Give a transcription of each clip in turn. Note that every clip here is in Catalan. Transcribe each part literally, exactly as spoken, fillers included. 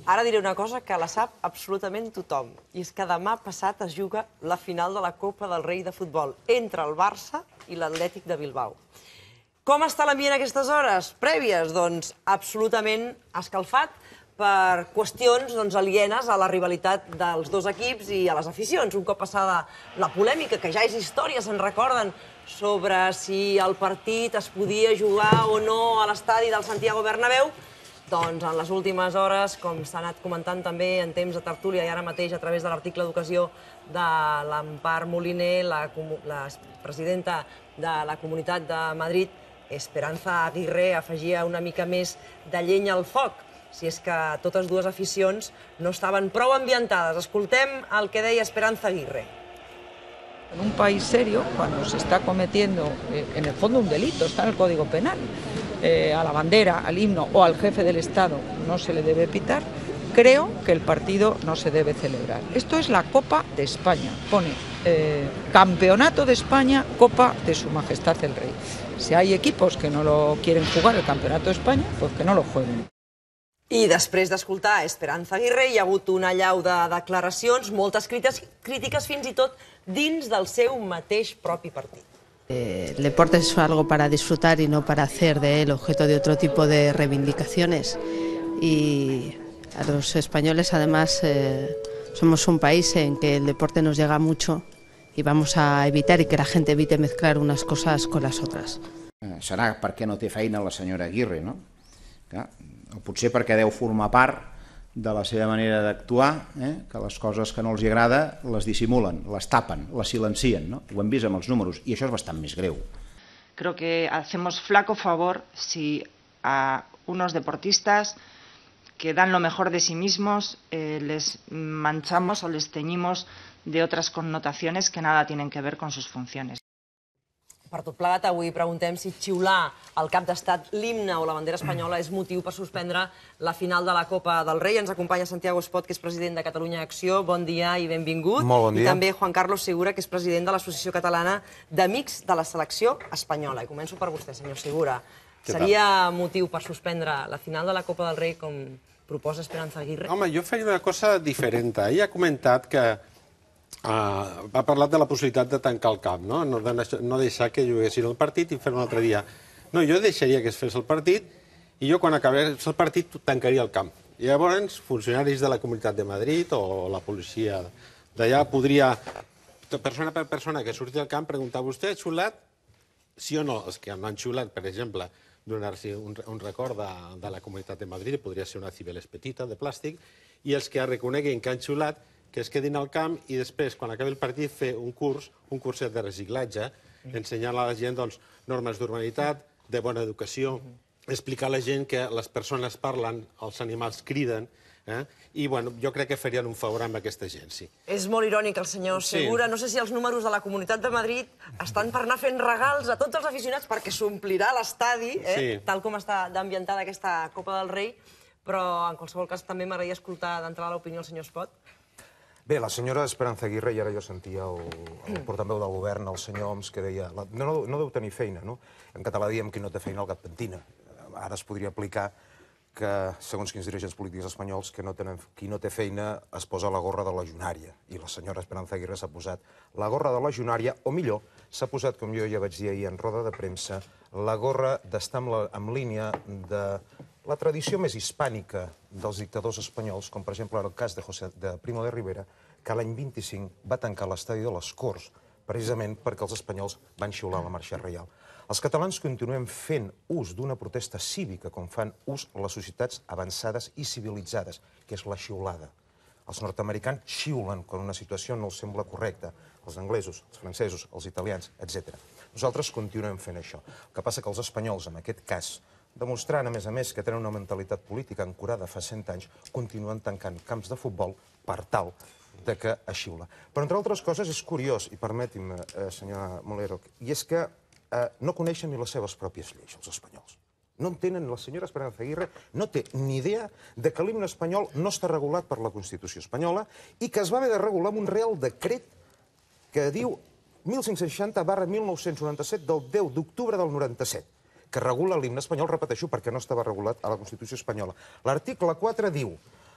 Ara diré una cosa que la sap absolutament tothom, i és que demà passat es juga la final de la Copa del Rei de futbol entre el Barça i l'Atlètic de Bilbao. Com està l'ambient a aquestes hores prèvies? Doncs absolutament escalfat per qüestions alienes a la rivalitat dels dos equips i a les aficions. Un cop passada la polèmica, que ja és història, se'n recorden, sobre si el partit es podia jugar o no a l'estadi del Santiago Bernabéu, doncs en les últimes hores, com s'ha anat comentant també en temps de tertúlia i ara mateix a través de l'article d'ocasió de l'Empar Moliner, la presidenta de la Comunitat de Madrid, Esperanza Aguirre, afegia una mica més de llenya al foc, si és que totes dues aficions no estaven prou ambientades. Escoltem el que deia Esperanza Aguirre. En un país serio, cuando se está cometiendo, eh, en el fondo, un delito, está en el Código Penal, eh, a la bandera, al himno o al jefe del Estado no se le debe pitar, creo que el partido no se debe celebrar. Esto es la Copa de España, pone eh, Campeonato de España, Copa de Su Majestad el Rey. Si hay equipos que no lo quieren jugar el Campeonato de España, pues que no lo jueguen. I després d'escoltar Esperanza Aguirre hi ha hagut una allau de declaracions, moltes crítiques fins i tot dins del seu mateix propi partit. El deporte es algo para disfrutar y no para hacer de él objeto de otro tipo de reivindicaciones. Y a los españoles, además, eh, somos un país en que el deporte nos llega mucho y vamos a evitar y que la gente evite mezclar unas cosas con las otras. Serà perquè no té feina la senyora Aguirre, no? O potser perquè deu formar part de la seva manera d'actuar, que les coses que no els agrada les dissimulen, les tapen, les silencien, no? Ho hem vist amb els números, i això és bastant més greu. Creo que hacemos flaco favor si a unos deportistas que dan lo mejor de sí mismos eh, les manchamos o les teñimos de otras connotaciones que nada tienen que ver con sus funciones. Per tot plegat, avui preguntem si xiular al cap d'estat l'himne o la bandera espanyola és motiu per suspendre la final de la Copa del Rei. Ens acompanya Santiago Espot, que és president de Catalunya Acció. Bon dia i benvingut. Molt bon dia. I també Juan Carlos Segura, que és president de l'Associació Catalana d'Amics de la Selecció Espanyola. I començo per vostè, senyor Segura. Seria motiu per suspendre la final de la Copa del Rei, com proposa Esperanza Aguirre? Home, jo faria una cosa diferent. Ell ha comentat que Uh, ha parlat de la possibilitat de tancar el camp, no? No, de, no deixar que juguessin el partit i fer un altre dia. No, jo deixaria que es fes el partit i jo, quan acabés el partit, tancaria el camp. I llavors, funcionaris de la Comunitat de Madrid o la policia d'allà podria, persona per persona que surti del camp, preguntar: vostè ha xulat? Sí o no? Els que no han xulat, per exemple, donar-se un, un record de, de la Comunitat de Madrid, podria ser una cibeles petita de plàstic, i els que reconeguin que han xulat, que es quedin al camp i després, quan acabi el partit, fer un curs, un curset de reciclatge, ensenyant a la gent normes d'urbanitat, de bona educació, explicar a la gent que les persones parlen, els animals criden, i jo crec que farien un favor amb aquesta gent, sí. És molt irònic el senyor Segura. No sé si els números de la Comunitat de Madrid estan per anar fent regals a tots els aficionats perquè s'omplirà l'estadi, tal com està d'ambientada aquesta Copa del Rei, però en qualsevol cas també m'agradaria escoltar d'entrada l'opinió del senyor Espot. Bé, la senyora Esperanza Aguirre, i ara jo sentia el portaveu del govern, el senyor Homs, que deia no deu tenir feina, no? En català diem qui no té feina el gat pentina. Ara es podria aplicar que, segons quins dirigents polítics espanyols, qui no té feina es posa la gorra de legionària. I la senyora Esperanza Aguirre s'ha posat la gorra de legionària, o millor, s'ha posat, com jo ja vaig dir ahir en roda de premsa, la gorra d'estar en línia de la tradició més hispànica dels dictadors espanyols, com per exemple el cas de Primo de Rivera, que l'any vint-i-cinc va tancar l'estadi de les Corts, precisament perquè els espanyols van xiular la marxa reial. Els catalans continuem fent ús d'una protesta cívica, com fan ús les societats avançades i civilitzades, que és la xiulada. Els nord-americans xiulen quan una situació no els sembla correcta, els anglesos, els francesos, els italians, etcètera. Nosaltres continuem fent això. El que passa que els espanyols, en aquest cas, demostrant, a més a més, que tenen una mentalitat política ancorada fa cent anys, continuen tancant camps de futbol per tal que es xiula. Però, entre altres coses, és curiós, i permeti'm, senyora Molero, i és que no coneixen ni les seves pròpies lleis, els espanyols. No en tenen, la senyora Esperanza Aguirre no té ni idea de que l'himne espanyol no està regulat per la Constitució espanyola i que es va haver de regular amb un real decret que diu mil cinc-cents seixanta barra mil nou-cents noranta-set del deu d'octubre del noranta-set, que regula l'himne espanyol, repeteixo, perquè no estava regulat a la Constitució espanyola. L'article quatre diu: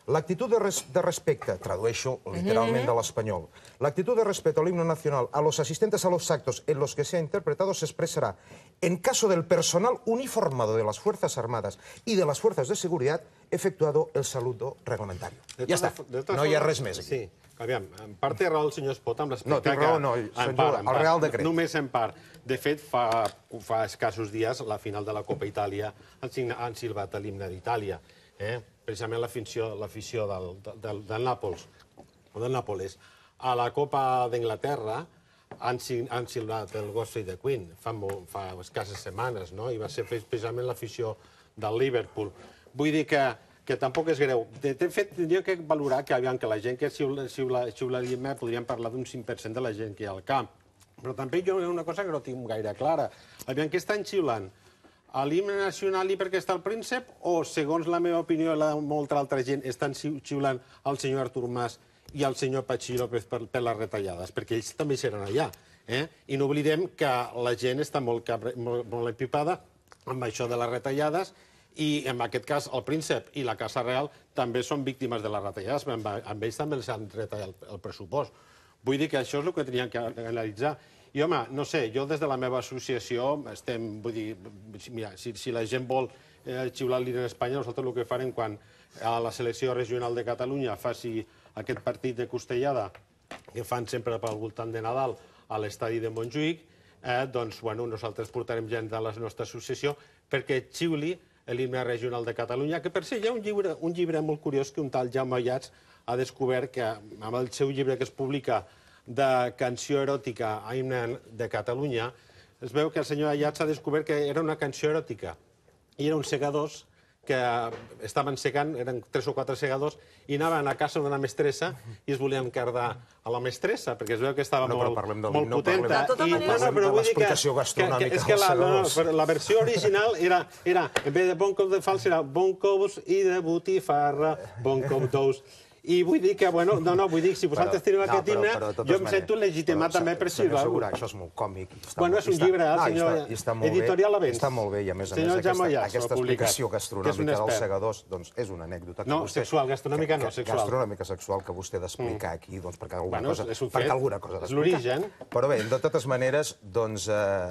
L'actitud de, res de respecte, tradueixo literalment de l'espanyol, l'actitud de respeto al himno nacional a los asistentes a los actos en los que sea interpretado se expresará en caso del personal uniformado de las Fuerzas Armadas y de las Fuerzas de Seguridad efectuado el saludo reglamentario. Ja està, no hi ha res més aquí. Sí, aviam, en part té raó el senyor Espot amb respecte no, té raó, no, en part, el Real Decret. Només en part. De fet, fa, fa escassos dies, la final de la Copa Itàlia, han, han silbat l'himne d'Itàlia. Eh? Precisament l'afició del, del, del Nàpols, o del Nàpoles. A la Copa d'Anglaterra han, han silbat el God Save the Queen fa, fa escasses setmanes, no? I va ser precisament l'afició del Liverpool. Vull dir que, que tampoc és greu. De, de fet, tindríem que valorar que, aviam, que la gent que xiula, xiula, xiula l'himne podríem parlar d'un cinc per cent de la gent que hi ha al camp. Però també jo hi ha una cosa que no tinc gaire clara. Aviam, què estan xiulant? A l'himne nacional i perquè està el príncep, o, segons la meva opinió i la de molta altra gent, estan xiulant el senyor Artur Mas i el senyor Patxi López per, per les retallades, perquè ells també seran allà. Eh? I no oblidem que la gent està molt, molt, molt empipada amb això de les retallades i, en aquest cas, el príncep i la Casa Real també són víctimes de les retallades, però amb, amb ells també els han retallat el, el pressupost. Vull dir que això és el que teníem que analitzar. I, home, no sé, jo des de la meva associació estem, vull dir, mira, si, si la gent vol eh, xiular l'himne en Espanya, nosaltres el que farem quan a la selecció regional de Catalunya faci aquest partit de costellada que fan sempre pel voltant de Nadal a l'estadi de Montjuïc, eh, doncs, bueno, nosaltres portarem gent de la nostra associació perquè xiuli l'himne regional de Catalunya, que per ser hi ha un llibre, un llibre molt curiós que un tal Jaume Ayats ha descobert que amb el seu llibre que es publica de canció eròtica a himne de Catalunya, es veu que el senyor Ayats ha descobert que era una canció eròtica. I eren uns segadors que estaven segant, eren tres o quatre segadors, i anaven a casa d'una mestressa i es volien cardar a la mestressa, perquè es veu que estava molt potenta. Parlem de l'explicació gastronòmica dels segadors. La versió original era, en vez de bon cop de fals, era bon cops i de botifarra, bon cop d'ous. I vull dir que, bueno, no, no, vull dir que si vosaltres teniu aquest himne, jo em sento legitimat també per xiular-ho. Això és molt còmic. Bueno, és un llibre, senyor editorial Avens. Està molt bé, i a més a més aquesta explicació gastronòmica dels segadors és una anècdota. No, sexual, gastronòmica no, sexual. Gastronòmica sexual que vostè ha d'explicar aquí, doncs perquè alguna cosa ha d'explicar. És l'origen. Però bé, de totes maneres, doncs,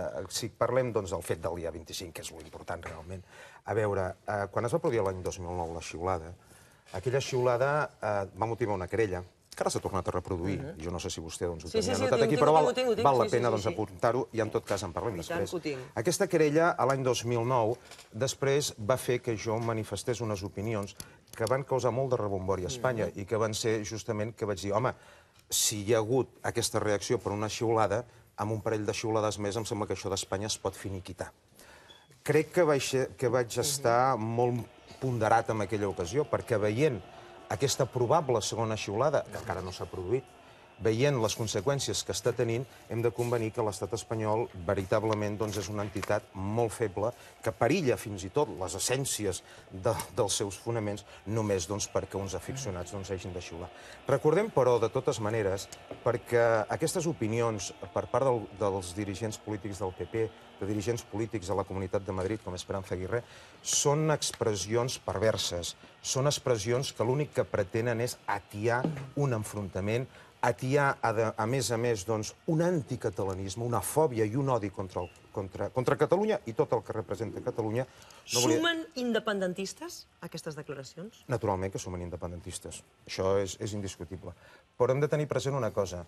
si parlem del fet del dia vint-i-cinc, que és l'important realment, a veure, quan es va produir l'any dos mil nou la xiulada, aquella xiulada va motivar una querella, que ara s'ha tornat a reproduir, i jo no sé si vostè ho tenia anotat aquí, però val la pena apuntar-ho i en tot cas en parlem després. Aquesta querella, l'any dos mil nou, després va fer que jo manifestés unes opinions que van causar molt de rebombori a Espanya i que van ser justament que vaig dir, home, si hi ha hagut aquesta reacció per una xiulada, amb un parell de xiulades més em sembla que això d'Espanya es pot finiquitar. Crec que vaig estar molt ponderat en aquella ocasió, perquè veient aquesta probable segona xiulada, que encara no s'ha produït, veient les conseqüències que està tenint, hem de convenir que l'estat espanyol veritablement és una entitat molt feble, que perilla fins i tot les essències dels seus fonaments només perquè uns aficionats hagin de xiular. Recordem, però, de totes maneres, perquè aquestes opinions per part dels dirigents polítics del P P, de dirigents polítics de la Comunitat de Madrid, com Esperanza Aguirre, són expressions perverses, són expressions que l'únic que pretenen és atiar un enfrontament, atiar, a més a més, un anticatalanisme, una fòbia i un odi contra Catalunya i tot el que representa Catalunya. Sumen independentistes aquestes declaracions? Naturalment que sumen independentistes. Això és indiscutible. Però hem de tenir present una cosa.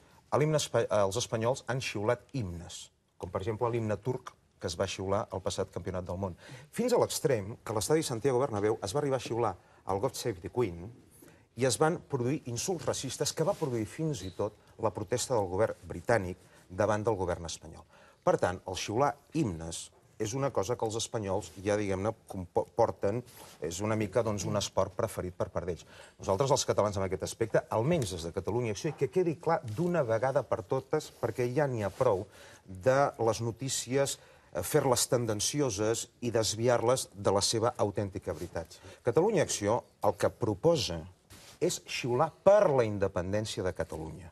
Els espanyols han xiulat himnes, com per exemple l'himne turc que es va xiular al passat Campionat del Món. Fins a l'extrem que a l'estadi Santiago Bernabéu es va arribar a xiular el God Save the Queen i es van produir insults racistes que va produir fins i tot la protesta del govern britànic davant del govern espanyol. Per tant, el xiular himnes és una cosa que els espanyols ja, diguem-ne, porten, és una mica un esport preferit per part d'ells. Nosaltres, els catalans, en aquest aspecte, almenys des de Catalunya Acció, i que quedi clar d'una vegada per totes, perquè ja n'hi ha prou de les notícies, fer-les tendencioses i desviar-les de la seva autèntica veritat. Catalunya Acció el que proposa és xiular per la independència de Catalunya.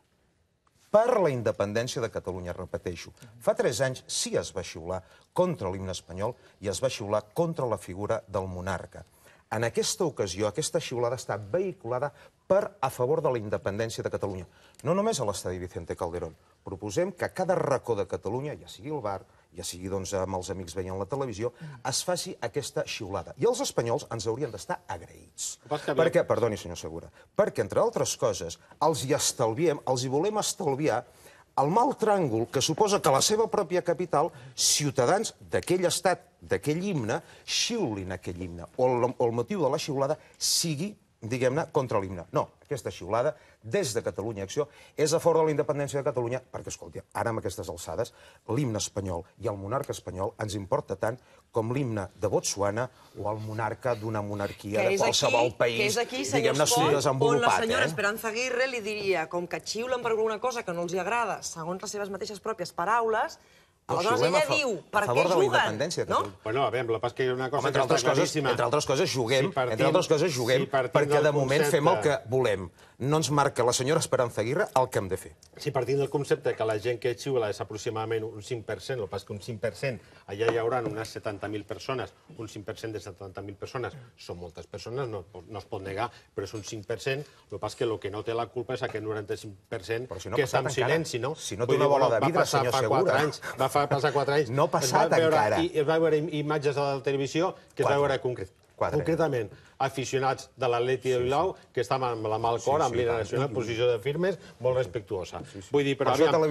Per la independència de Catalunya, repeteixo. Fa tres anys sí es va xiular contra l'himne espanyol i es va xiular contra la figura del monarca. En aquesta ocasió, aquesta xiulada està vehiculada per a favor de la independència de Catalunya. No només a l'estadi Vicente Calderón. Proposem que a cada racó de Catalunya, ja sigui al bar, ja sigui amb els amics veient la televisió, es faci aquesta xiulada. I els espanyols ens haurien d'estar agraïts. Perquè, perdoni, senyor Segura, perquè, entre altres coses, els hi estalviem, els hi volem estalviar el mal tràngol que suposa que la seva pròpia capital, ciutadans d'aquell estat, d'aquell himne, xiulin aquell himne, o el motiu de la xiulada sigui, diguem-ne, contra l'himne. No, aquesta xiulada, des de Catalunya Acció, és a favor de la independència de Catalunya, perquè, escolti, ara amb aquestes alçades, l'himne espanyol i el monarca espanyol ens importa tant com l'himne de Botswana o el monarca d'una monarquia de qualsevol país, diguem-ne, subdesenvolupat. On la senyora Esperanza Aguirre li diria, com que xiulen per alguna cosa que no els agrada, segons les seves mateixes pròpies paraules, aleshores ella diu, per què juguen? Bueno, a veure, el pas que hi ha una cosa que està claríssima. Entre altres coses, juguem, entre altres coses, juguem, perquè de moment fem el que volem. No ens marca la senyora Esperanza Aguirre el que hem de fer. Si partint del concepte que la gent que xiula és aproximadament un cinc per cent, el pas que un cinc per cent, allà hi haurà unes setanta mil persones, un cinc per cent de setanta mil persones, són moltes persones, no es pot negar, però és un cinc per cent, el pas que el que no té la culpa és aquest noranta-cinc per cent que està en silenci, no? Si no té una bola de vidre, senyor Segura. Va passar quatre anys. No ha passat encara. I es va veure imatges a la televisió que es va veure concretament aficionats de l'Atleti de Bilbao que estaven amb la mà al cor, amb l'himne nacional, posició de firmes, molt respectuosa. Vull dir, però el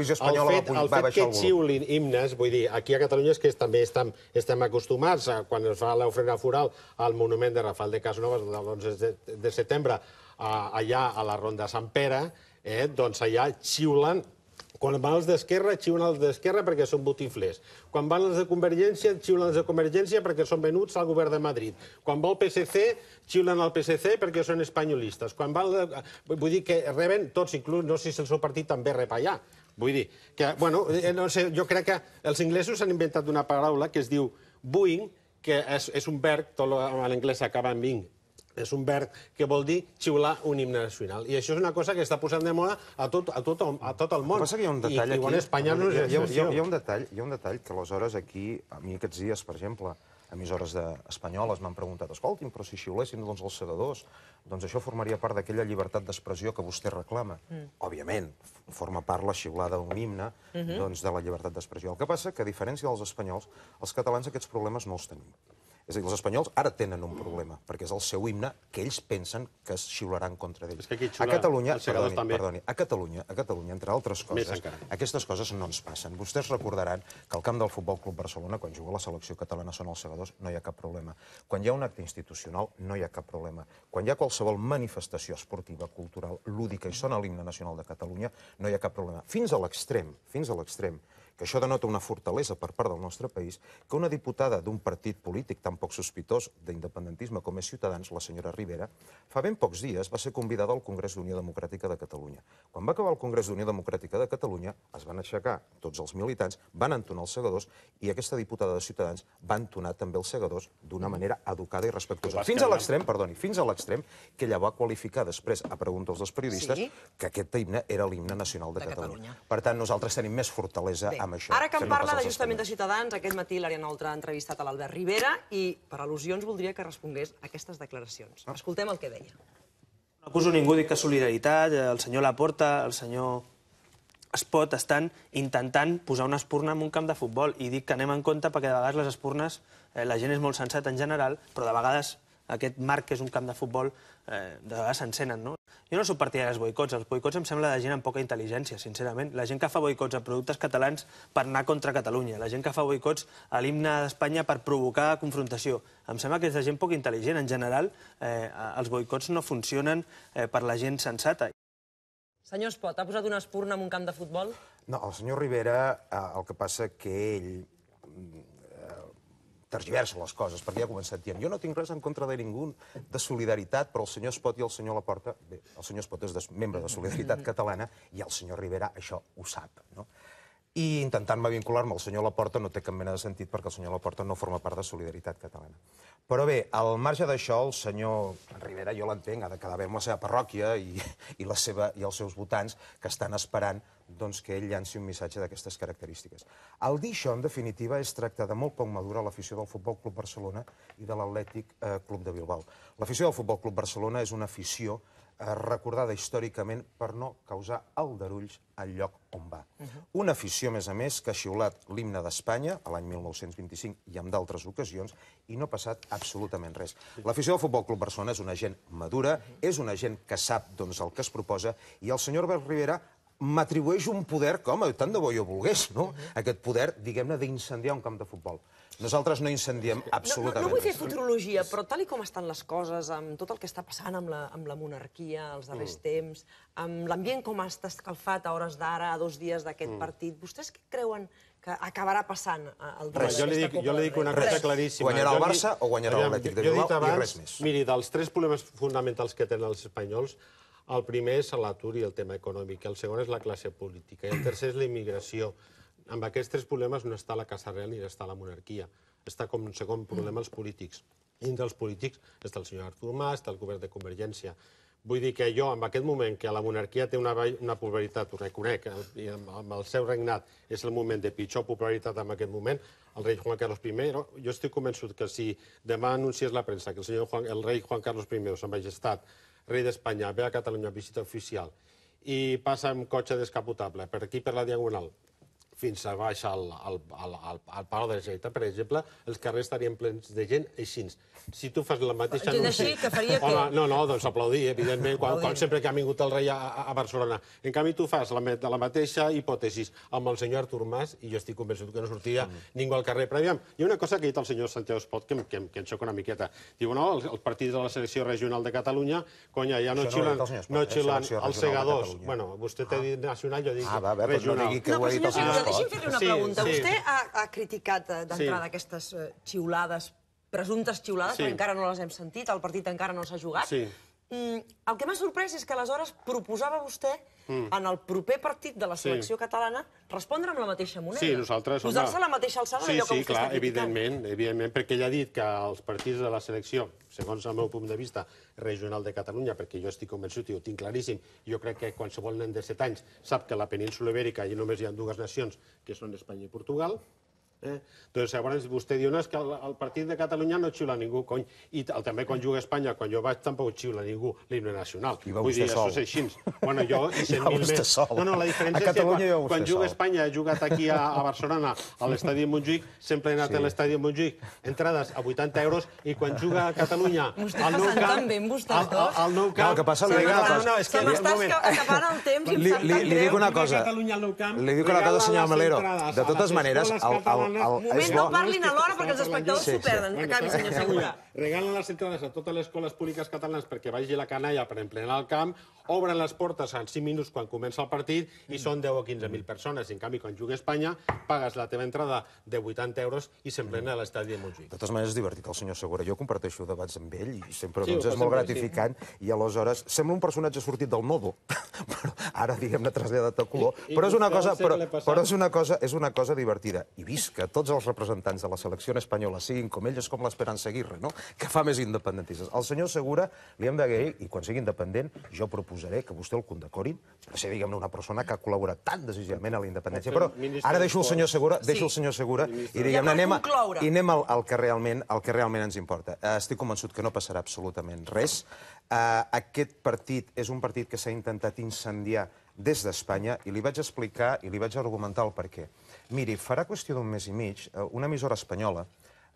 fet que xiulin himnes, vull dir, aquí a Catalunya és que també estem acostumats, quan es fa l'ofrena floral al monument de Rafael de Casanova, l'onze de setembre, allà a la Ronda Sant Pere, doncs allà xiulen. Quan van els d'Esquerra, xiulen els d'Esquerra perquè són botiflers. Quan van els de Convergència, xiulen els de Convergència perquè són venuts al govern de Madrid. Quan va el P S C, xiulen al P S C perquè són espanyolistes. Vull dir que reben tots, inclús, no sé si el seu partit també rep allà. Vull dir que, bueno, no sé, jo crec que els inglesos han inventat una paraula que es diu booing, que és un verb, tot l'anglès acaba en ing, és un verb que vol dir xiular un himne nacional. I això és una cosa que està posant de moda a tot el món. El que passa que hi ha un detall aquí... I Espanya no és excepció. Hi ha un detall, hi ha un detall que aleshores aquí, a mi aquests dies, per exemple, emissores espanyoles m'han preguntat, escolti'm, però si xiulessin els segadors, doncs això formaria part d'aquella llibertat d'expressió que vostè reclama. Òbviament, forma part la xiulada d'un himne de la llibertat d'expressió. El que passa que, a diferència dels espanyols, els catalans aquests problemes no els tenim. És a dir, els espanyols ara tenen un problema, perquè és el seu himne que ells pensen que es xiularan contra d'ells. A Catalunya, perdoni, a Catalunya, a Catalunya, entre altres coses, aquestes coses no ens passen. Vostès recordaran que al camp del Futbol Club Barcelona, quan juga la selecció catalana són els segadors, no hi ha cap problema. Quan hi ha un acte institucional, no hi ha cap problema. Quan hi ha qualsevol manifestació esportiva, cultural, lúdica i sona l'himne nacional de Catalunya, no hi ha cap problema. Fins a l'extrem, fins a l'extrem, que això denota una fortalesa per part del nostre país, que una diputada d'un partit polític tan poc sospitós d'independentisme com és Ciutadans, la senyora Rivera, fa ben pocs dies va ser convidada al Congrés d'Unió Democràtica de Catalunya. Quan va acabar el Congrés d'Unió Democràtica de Catalunya, es van aixecar tots els militants, van entonar els segadors i aquesta diputada de Ciutadans va entonar també els segadors d'una manera educada i respectuosa. Fins a l'extrem, perdoni, fins a l'extrem que ella va qualificar després, a preguntes dels periodistes, que aquest himne era l'himne nacional de Catalunya. Per tant, nosaltres tenim més fortalesa amb això. Ara que em parla de justament de Ciutadans, aquest matí l'Ariadna Oltra ha entrevistat a l'Albert Rivera i, per al·lusions, voldria que respongués a aquestes declaracions. Escoltem el que deia. No acuso ningú, dic que Solidaritat, el senyor Laporta, el senyor Espot estan intentant posar una espurna en un camp de futbol i dic que anem en compte perquè de vegades les espurnes, la gent és molt sensata en general, però de vegades aquest marc que és un camp de futbol, de vegades s'encenen, no? Jo no soc partidari dels boicots. Els boicots em sembla de gent amb poca intel·ligència, sincerament. La gent que fa boicots a productes catalans per anar contra Catalunya. La gent que fa boicots a l'himne d'Espanya per provocar confrontació. Em sembla que és de gent poc intel·ligent. En general, els boicots no funcionen per la gent sensata. Senyor Espot, ha posat una espurna en un camp de futbol? No, el senyor Rivera, el que passa que ell tergiversa les coses, perquè ja ha començat dient jo no tinc res en contra de ningú de Solidaritat, però el senyor Espot i el senyor Laporta, bé, el senyor Espot és membre de Solidaritat Catalana i el senyor Rivera això ho sap, no? i intentant-me vincular-me al senyor Laporta no té cap mena de sentit perquè el senyor Laporta no forma part de Solidaritat Catalana. Però bé, al marge d'això, el senyor Rivera, jo l'entenc, ha de quedar bé amb la seva parròquia i, i, la seva, i els seus votants que estan esperant doncs, que ell llanci un missatge d'aquestes característiques. El dir això, en definitiva, és tractar de molt poc madura l'afició del Futbol Club Barcelona i de l'Atlètic eh, Club de Bilbao. L'afició del Futbol Club Barcelona és una afició recordada històricament per no causar aldarulls al lloc on va. Una afició, a més a més, que ha xiulat l'himne d'Espanya a l'any mil nou-cents vint-i-cinc i en d'altres ocasions i no ha passat absolutament res. L'afició del Futbol Club Barcelona és una gent madura, és una gent que sap doncs, el que es proposa i el senyor Albert Rivera m'atribueix un poder que, home, tant de bo jo volgués, no? Aquest poder, diguem-ne, d'incendiar un camp de futbol. Nosaltres no incendiem absolutament res. No vull fer futurologia, però tal com estan les coses, amb tot el que està passant amb la monarquia els darrers temps, amb l'ambient com està escalfat a hores d'ara, a dos dies d'aquest partit, vostès què creuen que acabarà passant al dia d'aquesta Copa del Rei? Jo li dic una cosa claríssima. Guanyarà el Barça o guanyarà l'Atlètic de Bilbao i res més. Miri, dels tres problemes fonamentals que tenen els espanyols, el primer és l'atur i el tema econòmic, el segon és la classe política, i el tercer és la immigració. Amb aquests tres problemes no està la Casa Real ni està la monarquia. Està com un segon problema els polítics. I entre els polítics està el senyor Artur Mas, està el govern de Convergència. Vull dir que jo, en aquest moment, que la monarquia té una popularitat, ho reconec, i amb el seu regnat és el moment de pitjor popularitat en aquest moment, el rei Juan Carlos primero, jo estic convençut que si demà anunciés la premsa que el rei Juan Carlos primero, Sa Majestat, rei d'Espanya, ve a Catalunya a visita oficial i passa amb cotxe descapotable per aquí per la Diagonal fins a baix al, al, al, al, al Palau de la Generalitat, per exemple, els carrers estarien plens de gent així. Si tu fas la mateixa anunci... Gent així, que faria què? No, no, doncs aplaudir, evidentment, quan, quan sempre que ha vingut el rei a, a Barcelona. En canvi, tu fas la, la mateixa hipòtesi amb el senyor Artur Mas, i jo estic convençut que no sortiria mm. ningú al carrer. Però aviam, hi ha una cosa que ha dit el senyor Santiago Espot, que, que, que em xoca una miqueta. Diu, no, el, el partit de la selecció regional de Catalunya, conya, ja no xiulen no xiulen els segadors. Bueno, vostè té dit nacional, jo dic regional. Deixi'm fer-li una pregunta. Vostè ha criticat d'entrada aquestes xiulades, presumptes xiulades, però encara no les hem sentit, el partit encara no s'ha jugat. El que m'ha sorprès és que aleshores proposava vostè, en el proper partit de la selecció catalana, respondre amb la mateixa moneda. Sí, nosaltres... Posar-se a la mateixa alçada d'allò que vostè està criticant. Sí, sí, clar, evidentment, evidentment, perquè ell ha dit que els partits de la selecció, segons el meu punt de vista, regional de Catalunya, perquè jo estic convençut i ho tinc claríssim, jo crec que qualsevol nen de set anys sap que a la península Ibèrica hi només hi ha dues nacions, que són Espanya i Portugal. Doncs llavors vostè diu, no, és que el partit de Catalunya no xiula ningú, cony. I també quan juga a Espanya, quan jo vaig, tampoc xiula ningú l'himne nacional. I va vostè sol. Vull dir, això és així. Bueno, jo i cent mil més. No, no, la diferència és que quan juga a Espanya, he jugat aquí a Barcelona, a l'estadi de Montjuïc, sempre he anat a l'estadi de Montjuïc, entrades a vuitanta euros, i quan juga a Catalunya, al Nou Camp... Al Nou Camp... No, el que passa, li dic una cosa. Se m'estàs acabant el temps i em sap tan greu. Li dic una cosa, li dic una cosa, senyor Melero. De totes maneres, el moment, no parlin alhora perquè els espectadors s'ho perden. Acabi, senyor Segura. Regalen les entrades a totes les escoles públiques catalanes perquè vagi la canalla per emplenar el camp, obren les portes en cinc minuts quan comença el partit i són deu o quinze mil persones. En canvi, quan juga a Espanya, pagues la teva entrada de vuitanta euros i s'emplena a l'estadi de Montjuïc. De totes maneres, és divertit el senyor Segura. Jo comparteixo debats amb ell i sempre és molt gratificant i aleshores sembla un personatge sortit del Nodo, però ara, diguem-ne, traslladat a color. Però és una cosa, però és una cosa, és una cosa divertida. I vist que tots els representants de la selecció espanyola siguin com ell, és com l'Esperanza Aguirre, no? Que fa més independentistes. El senyor Segura li hem de dir, i quan sigui independent, jo proposaré que vostè el condecorin per ser, diguem-ne, una persona que ha col·laborat tan decisivament a la independència. Però ara deixo el senyor Segura, deixo el senyor Segura i, diguem-ne, anem al que realment ens importa. Estic convençut que no passarà absolutament res. Aquest partit és un partit que s'ha intentat incendiar des d'Espanya i li vaig explicar i li vaig argumentar el perquè. Miri, farà qüestió d'un mes i mig, una emissora espanyola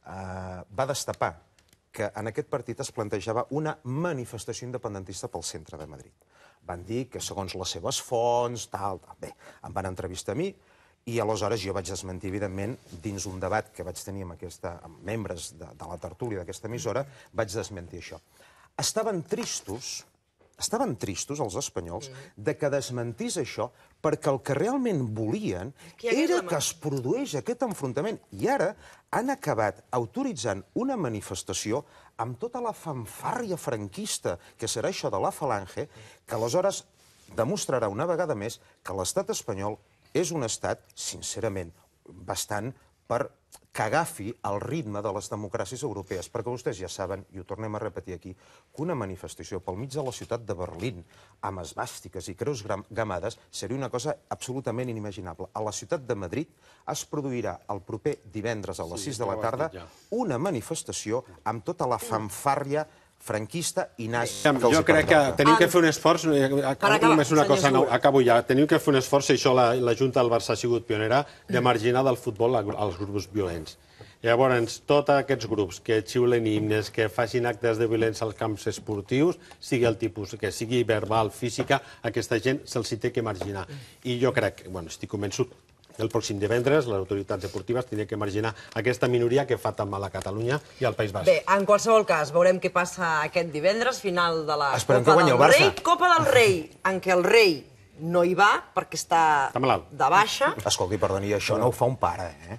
va destapar que en aquest partit es plantejava una manifestació independentista pel centre de Madrid. Van dir que segons les seves fonts, tal, tal, bé, em van entrevistar a mi i aleshores jo vaig desmentir, evidentment, dins un debat que vaig tenir amb membres de la tertúlia d'aquesta emissora, vaig desmentir això. Estaven tristos, estaven tristos els espanyols de que desmentís això perquè el que realment volien era que es produís aquest enfrontament. I ara han acabat autoritzant una manifestació amb tota la fanfàrria franquista que serà això de la Falange, que aleshores demostrarà una vegada més que l'estat espanyol és un estat, sincerament, bastant per que agafi el ritme de les democràcies europees, perquè vostès ja saben, i ho tornem a repetir aquí, que una manifestació pel mig de la ciutat de Berlín, amb esvàstiques i creus gamades, seria una cosa absolutament inimaginable. A la ciutat de Madrid es produirà el proper divendres a les sis de la tarda una manifestació amb tota la fanfàrria franquista i nazi. Jo crec que tenim que fer un esforç, només una cosa, acabo ja, tenim que fer un esforç, i això la Junta del Barça ha sigut pionera, de marginar del futbol als grups violents. Llavors, tots aquests grups que xiulen himnes, que facin actes de violència als camps esportius, sigui el tipus que sigui verbal, física, aquesta gent se'ls té que marginar. I jo crec, bueno, estic convençut, el pròxim divendres les autoritats esportives tindrien que marginar aquesta minoria que fa tan mal a Catalunya i al País Basc. Bé, en qualsevol cas, veurem què passa aquest divendres, final de la Esperem Copa que guanyi del el Rei. Barça. Copa del Rei, en què el rei no hi va perquè està Està malalt. de baixa. Escolti, perdoni, això no ho fa un pare, eh?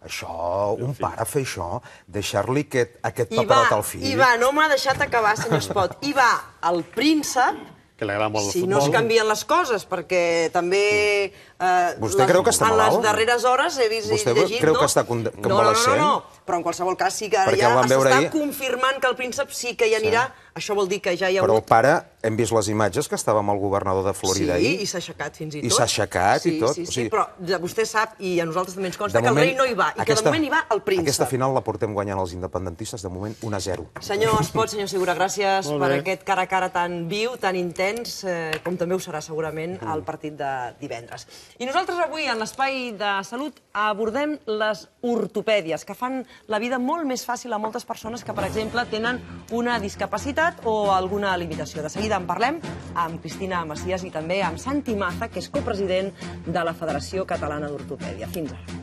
Això, un pare fer això, deixar-li aquest, aquest I va, paperot al fill... I va, no m'ha deixat acabar, senyor Espot. I va el príncep, Que li agrada molt el si futbol. no es canvien les coses, perquè també eh, Vostè les- creu que està en malalt? les darreres hores he vist i Vostè llegit... creu no? que està conde- No, no, no, convalescent? no, no, però en qualsevol cas sí que Perquè ja el vam veure s'està ahir. confirmant que el príncep sí que hi anirà. Això vol dir que ja hi ha Però el hagut... pare, hem vist les imatges que estava amb el governador de Florida Sí, ahir. i s'ha aixecat fins i tot. I s'ha aixecat i tot. Sí, O sí, sigui- sí, però ja vostè sap, i a nosaltres també ens consta, De que el moment, rei no hi va, i que de aquesta- moment hi va el príncep. Aquesta final la portem guanyant els independentistes, de moment un a zero. Senyor Espot, senyor Segura, gràcies Molt per bé. aquest cara a cara tan viu, tan intens, eh, com també ho serà segurament el partit de divendres. I nosaltres avui, en l'Espai de Salut, abordem les ortopèdies, que fan la vida molt més fàcil a moltes persones que, per exemple, tenen una discapacitat o alguna limitació. De seguida en parlem amb Cristina Macias i també amb Santi Maza, que és copresident de la Federació Catalana d'Ortopèdia. Fins ara.